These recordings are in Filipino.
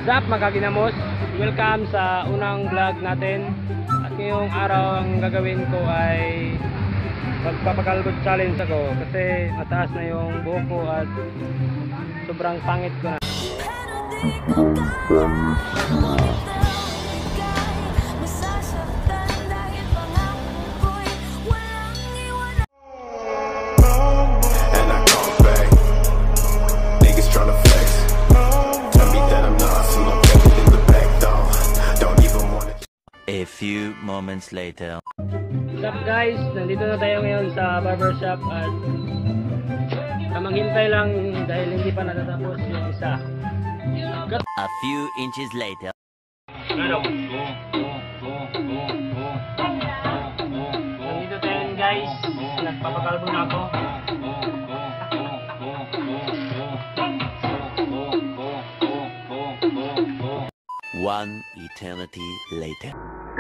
What's up mga kaginamos? Welcome sa unang vlog natin. At ngayong araw ang gagawin ko ay magpapakalbot challenge ako kasi mataas na yung buhok ko at sobrang pangit ko na. A few moments later. What's up guys? Nandito na tayo ngayon sa barbershop at maghintay lang dahil hindi pa natatapos yung isa. A few inches later. Nandito tayo guys. Nagpapakalbo na ako. One eternity later.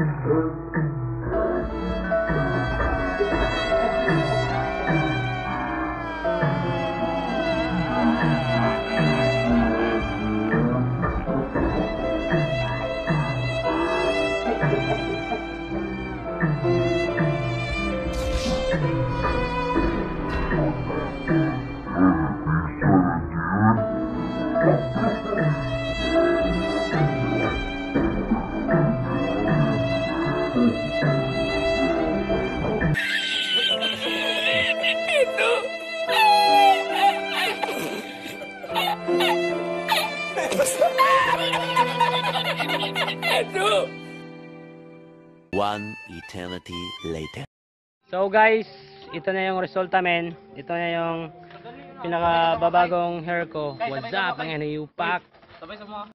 One eternity later. So guys, ito na yung resulta men. Ito na yung pinakababagong hair ko. What's up? Ang yupak. Sabay sa mga.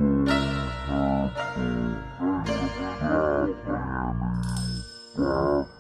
Yeah.